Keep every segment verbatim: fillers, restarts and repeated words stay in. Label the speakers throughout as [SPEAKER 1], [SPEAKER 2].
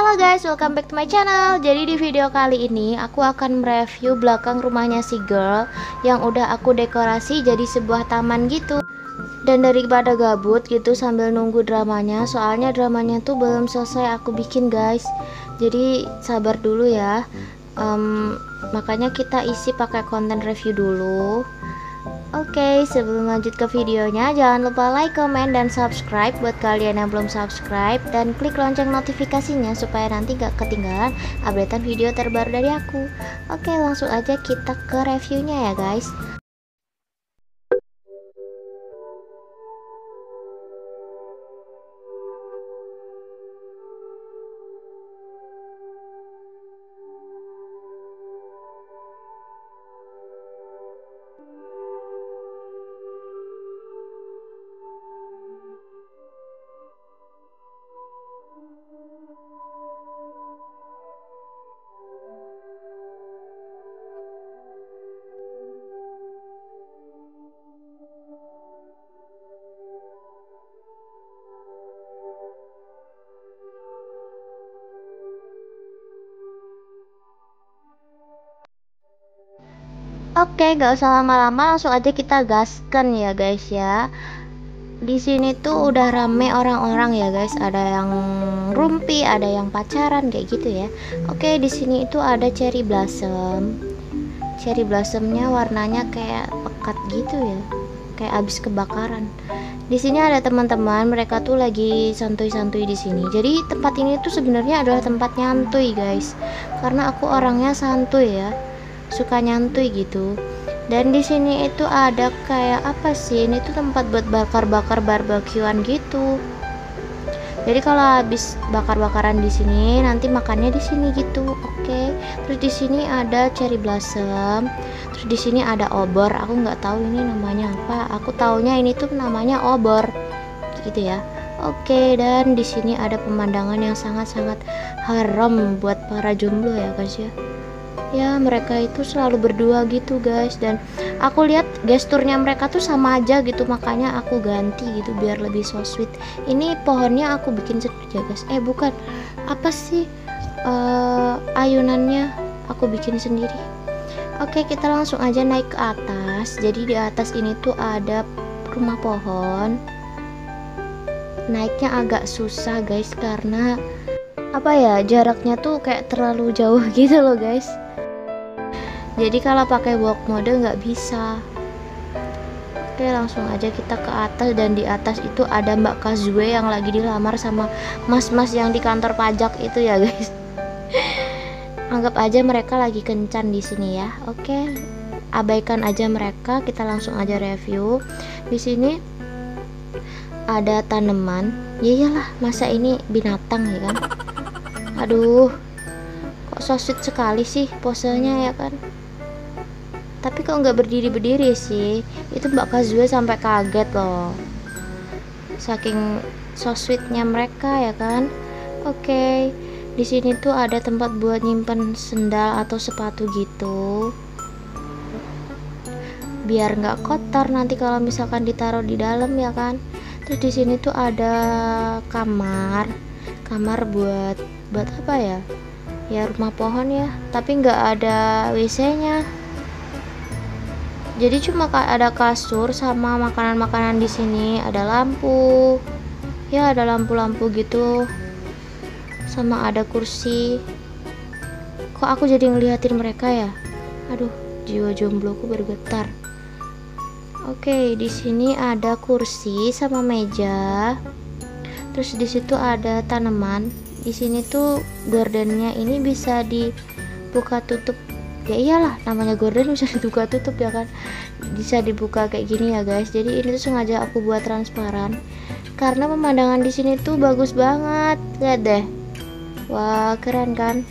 [SPEAKER 1] Halo guys, welcome back to my channel. Jadi di video kali ini aku akan mereview belakang rumahnya si girl yang udah aku dekorasi jadi sebuah taman gitu. Dan daripada gabut gitu sambil nunggu dramanya, soalnya dramanya tuh belum selesai aku bikin guys. Jadi sabar dulu ya. um, Makanya kita isi pakai konten review dulu. Oke, okay, sebelum lanjut ke videonya, jangan lupa like, comment, dan subscribe buat kalian yang belum subscribe, dan klik lonceng notifikasinya supaya nanti gak ketinggalan updatean video terbaru dari aku. Oke, okay, langsung aja kita ke reviewnya ya guys. Oke, gak usah lama-lama, langsung aja kita gaskan ya guys ya. Di sini tuh udah rame orang-orang ya guys. Ada yang rumpi, ada yang pacaran kayak gitu ya. Oke, di sini itu ada cherry blossom. Cherry blossomnya warnanya kayak pekat gitu ya, kayak abis kebakaran. Di sini ada teman-teman, mereka tuh lagi santuy-santuy di sini. Jadi tempat ini tuh sebenarnya adalah tempat nyantuy guys, karena aku orangnya santuy ya, suka nyantuy gitu. Dan di sini itu ada kayak apa sih, ini tuh tempat buat bakar-bakar barbekyuan gitu. Jadi kalau habis bakar-bakaran di sini, nanti makannya di sini gitu. Oke. Terus di sini ada cherry blossom. Terus di sini ada obor. Aku nggak tahu ini namanya apa. Aku taunya ini tuh namanya obor. Gitu ya. Oke, dan di sini ada pemandangan yang sangat-sangat haram buat para jomblo ya guys ya. Ya, mereka itu selalu berdua gitu guys, dan aku lihat gesturnya mereka tuh sama aja gitu, makanya aku ganti gitu biar lebih so sweet. Ini pohonnya aku bikin sendiri ya guys. Eh bukan, apa sih uh, ayunannya aku bikin sendiri. Oke, kita langsung aja naik ke atas. Jadi di atas ini tuh ada rumah pohon. Naiknya agak susah guys, karena apa ya, jaraknya tuh kayak terlalu jauh gitu loh guys. Jadi kalau pakai walk mode nggak bisa. Oke, langsung aja kita ke atas, dan di atas itu ada Mbak Kazue yang lagi dilamar sama mas-mas yang di kantor pajak itu ya guys. Anggap aja mereka lagi kencan di sini ya. Oke, abaikan aja mereka, kita langsung aja review. Di sini ada tanaman. Ya iyalah, masa ini binatang ya kan. Aduh, kok so sweet sekali sih posenya ya kan. Tapi kok nggak berdiri-berdiri sih. Itu Mbak Kazue sampai kaget loh, saking so sweetnya mereka ya kan. Oke, di sini tuh ada tempat buat nyimpen sendal atau sepatu gitu, biar nggak kotor nanti kalau misalkan ditaruh di dalam ya kan. Terus di sini tuh ada kamar, kamar buat buat apa ya? Ya rumah pohon ya, tapi nggak ada W C-nya. Jadi cuma ada kasur sama makanan-makanan di sini, ada lampu. Ya, ada lampu-lampu gitu. Sama ada kursi. Kok aku jadi ngeliatin mereka ya? Aduh, jiwa jombloku bergetar. Oke, di sini ada kursi sama meja. Terus di situ ada tanaman. Di sini tuh gardennya ini bisa dibuka tutup. Ya iyalah, namanya gorden bisa dibuka tutup ya kan. Bisa dibuka kayak gini ya guys. Jadi ini tuh sengaja aku buat transparan karena pemandangan di sini tuh bagus banget. Lihat deh. Wah, keren kan?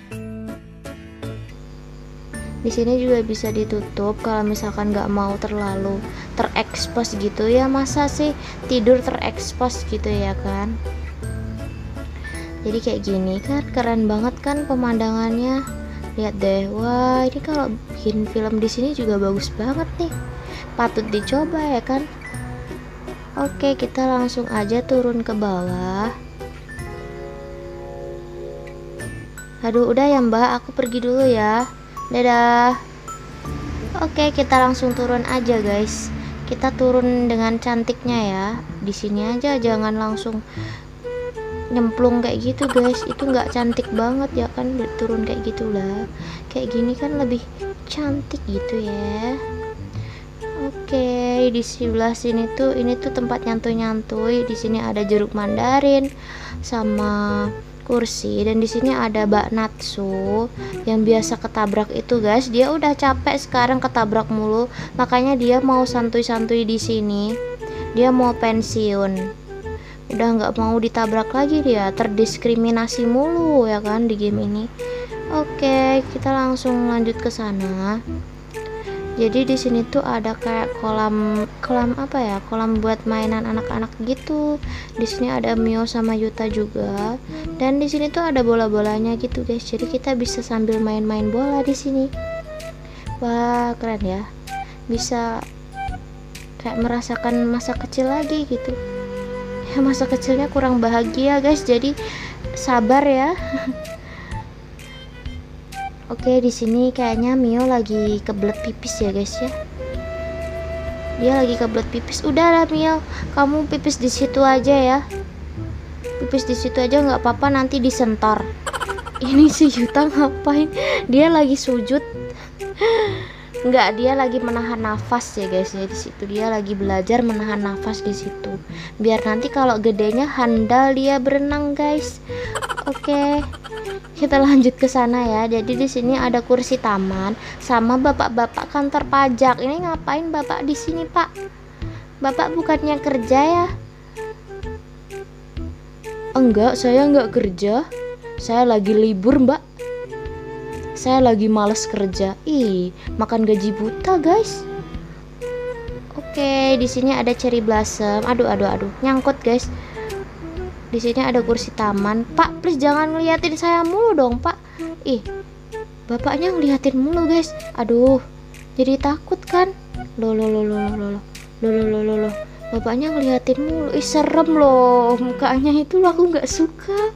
[SPEAKER 1] Di sini juga bisa ditutup kalau misalkan nggak mau terlalu terekspos gitu ya. Masa sih tidur terekspos gitu ya kan. Jadi kayak gini kan, keren banget kan pemandangannya. Lihat deh, wah ini kalau bikin film di sini juga bagus banget nih, patut dicoba ya kan. Oke, kita langsung aja turun ke bawah. Aduh, udah ya Mbak, aku pergi dulu ya. Dadah. Oke, kita langsung turun aja guys. Kita turun dengan cantiknya ya. Di sini aja, jangan langsung nyemplung kayak gitu guys. Itu nggak cantik banget ya kan, turun kayak gitulah. Kayak gini kan lebih cantik gitu ya. Oke, di sebelah sini tuh ini tuh tempat nyantui-nyantui. Di sini ada jeruk mandarin sama kursi, dan di sini ada Mbak Natsu yang biasa ketabrak itu guys. Dia udah capek sekarang ketabrak mulu, makanya dia mau santuy-santuy di sini. Dia mau pensiun, udah nggak mau ditabrak lagi, dia terdiskriminasi mulu ya kan di game ini. Oke, kita langsung lanjut ke sana. Jadi di sini tuh ada kayak kolam kolam apa ya? Kolam buat mainan anak-anak gitu. Di sini ada Mio sama Yuta juga. Dan di sini tuh ada bola-bolanya gitu, guys. Jadi kita bisa sambil main-main bola di sini. Wah, keren ya. Bisa kayak merasakan masa kecil lagi gitu. Ya, masa kecilnya kurang bahagia, guys. Jadi sabar ya. Oke, di sini kayaknya Mio lagi kebelet pipis ya guys ya. Dia lagi kebelet pipis. Udah lah Mio, kamu pipis di situ aja ya. Pipis di situ aja nggak apa-apa, nanti disentor. Ini si Yuta ngapain? Dia lagi sujud. Nggak, dia lagi menahan nafas ya guys ya. Di situ dia lagi belajar menahan nafas di situ. Biar nanti kalau gedenya handal dia berenang guys. Oke. Kita lanjut ke sana ya. Jadi di sini ada kursi taman sama bapak-bapak kantor pajak. Ini ngapain bapak di sini, Pak? Bapak bukannya kerja ya? Enggak, saya enggak kerja. Saya lagi libur, Mbak. Saya lagi males kerja. Ih, makan gaji buta, guys. Oke, di sini ada cherry blossom. Aduh, aduh, aduh, nyangkut, guys. Di sini ada kursi taman. Pak, please jangan ngeliatin saya mulu dong, Pak. Ih, bapaknya ngeliatin mulu, guys. Aduh, jadi takut kan? Loh, loh, loh, loh, loh, loh, loh, loh, loh, loh. Bapaknya ngeliatin mulu. Ih, serem loh mukanya itu, loh, aku nggak suka.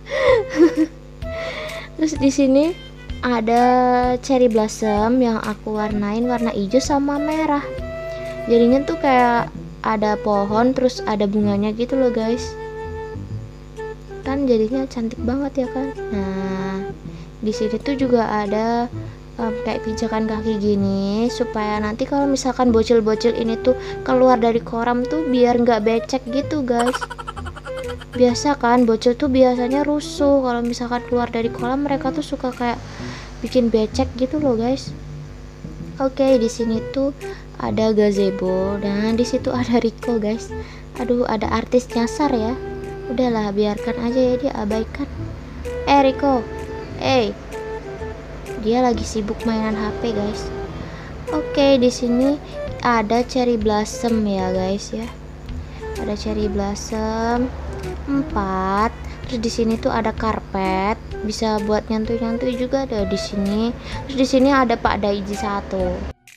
[SPEAKER 1] Terus di sini ada cherry blossom yang aku warnain warna hijau sama merah. Jadinya tuh kayak ada pohon terus ada bunganya gitu loh, guys. Kan jadinya cantik banget ya kan. Nah, di sini tuh juga ada um, kayak pijakan kaki gini supaya nanti kalau misalkan bocil-bocil ini tuh keluar dari kolam tuh biar nggak becek gitu guys. Biasa kan bocil tuh biasanya rusuh kalau misalkan keluar dari kolam, mereka tuh suka kayak bikin becek gitu loh guys. Oke, di sini tuh ada gazebo dan di situ ada Rico guys. Aduh, ada artis nyasar ya. Udahlah, biarkan aja ya, dia abaikan. Eh Rico, eh, dia lagi sibuk mainan H P guys. Oke, di sini ada cherry blossom ya guys ya. Ada cherry blossom empat. Terus di sini tuh ada karpet, bisa buat nyantui-nyantui juga ada di sini. Terus di sini ada Pak Daiji satu.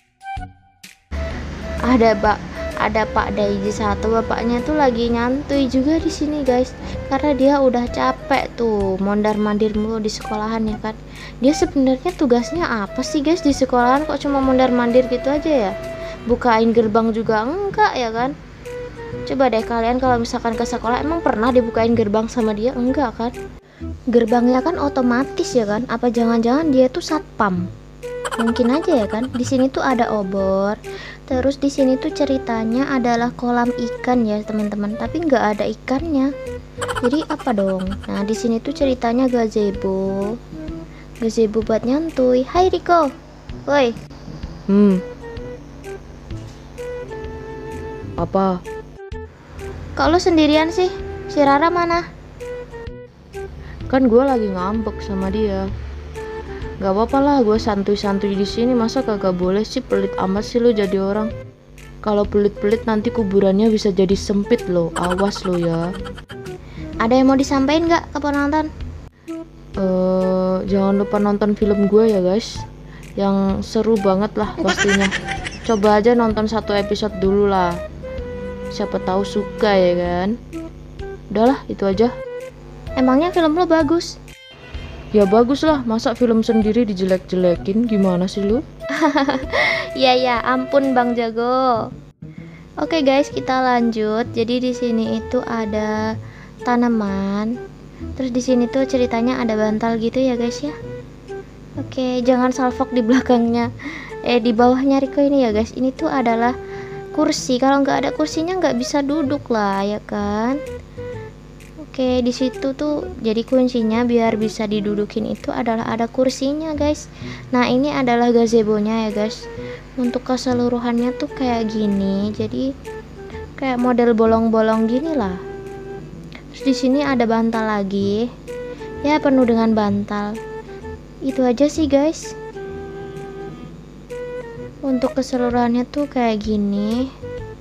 [SPEAKER 1] Ada Pak ada Pak Daiji satu, bapaknya tuh lagi nyantui juga di sini guys, karena dia udah capek tuh mondar-mandir mulu di sekolahan ya kan. Dia sebenarnya tugasnya apa sih guys di sekolahan, kok cuma mondar-mandir gitu aja ya? Bukain gerbang juga enggak ya kan? Coba deh kalian kalau misalkan ke sekolah, emang pernah dibukain gerbang sama dia? Enggak kan? Gerbangnya kan otomatis ya kan? Apa jangan-jangan dia tuh satpam? Mungkin aja ya kan. Di sini tuh ada obor. Terus di sini tuh ceritanya adalah kolam ikan ya teman-teman, tapi nggak ada ikannya. Jadi apa dong? Nah di sini tuh ceritanya gazebo, gazebo buat nyantui. Hai Rico, woi.
[SPEAKER 2] Hmm. Apa?
[SPEAKER 1] Kok lu sendirian sih? Si Rara mana?
[SPEAKER 2] Kan gue lagi ngambek sama dia. Gak apa-apa lah, gue santuy-santuy di sini. Masa kagak boleh sih? Pelit amat sih lo jadi orang. Kalau pelit-pelit nanti kuburannya bisa jadi sempit loh. Awas lo ya.
[SPEAKER 1] Ada yang mau disampaikan nggak ke penonton?
[SPEAKER 2] Uh, jangan lupa nonton film gue ya guys. Yang seru banget lah pastinya. Coba aja nonton satu episode dulu lah. Siapa tahu suka ya kan. Udahlah, itu aja.
[SPEAKER 1] Emangnya film lo bagus?
[SPEAKER 2] Ya bagus lah, masa film sendiri dijelek-jelekin, gimana sih lu?
[SPEAKER 1] Ya ya, ampun Bang Jago. Oke guys, kita lanjut. Jadi di sini itu ada tanaman. Terus di sini tuh ceritanya ada bantal gitu ya guys ya. Oke, jangan salfok di belakangnya. Eh di bawahnya Riko ini ya guys. Ini tuh adalah kursi. Kalau nggak ada kursinya nggak bisa duduk lah ya kan. Oke, di situ tuh jadi kuncinya biar bisa didudukin itu adalah ada kursinya guys. Nah ini adalah gazebo-nya ya guys. Untuk keseluruhannya tuh kayak gini. Jadi kayak model bolong-bolong gini lah. Terus di sini ada bantal lagi. Ya penuh dengan bantal. Itu aja sih guys. Untuk keseluruhannya tuh kayak gini.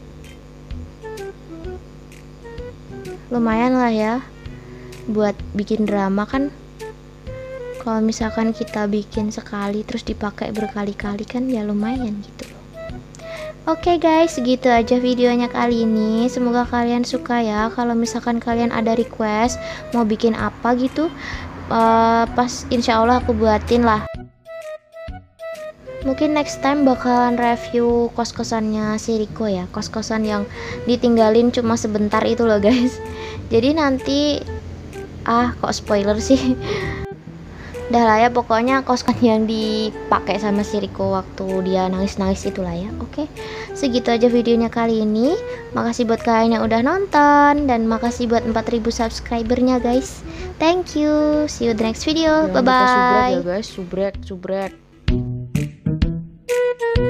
[SPEAKER 1] Lumayan lah ya buat bikin drama kan. Kalau misalkan kita bikin sekali terus dipakai berkali-kali kan ya lumayan gitu. Oke guys, segitu aja videonya kali ini. Semoga kalian suka ya. Kalau misalkan kalian ada request mau bikin apa gitu, uh, pas insya Allah aku buatin lah. Mungkin next time bakalan review kos-kosannya si Riko ya. Kos-kosan yang ditinggalin cuma sebentar itu loh guys. Jadi nanti ah kok spoiler sih. Udah lah ya, pokoknya kosan yang dipakai sama si Riko waktu dia nangis-nangis itulah ya. Oke, segitu aja videonya kali ini. Makasih buat kalian yang udah nonton. Dan makasih buat empat ribu subscribernya guys. Thank you. See you the next video. Bye bye.
[SPEAKER 2] Subrek ya guys, subrek, subrek.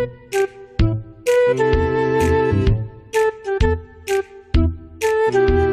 [SPEAKER 1] Thank you.